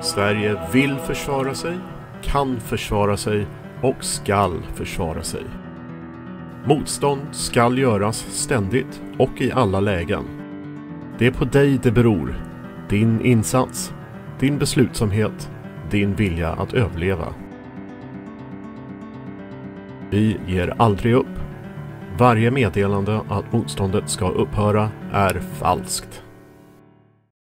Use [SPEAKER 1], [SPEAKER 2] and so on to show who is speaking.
[SPEAKER 1] Sverige vill försvara sig, kan försvara sig och skall försvara sig. Motstånd skall göras ständigt och i alla lägen. Det är på dig det beror. Din insats, din beslutsamhet, din vilja att överleva. Vi ger aldrig upp. Varje meddelande att motståndet ska upphöra är falskt.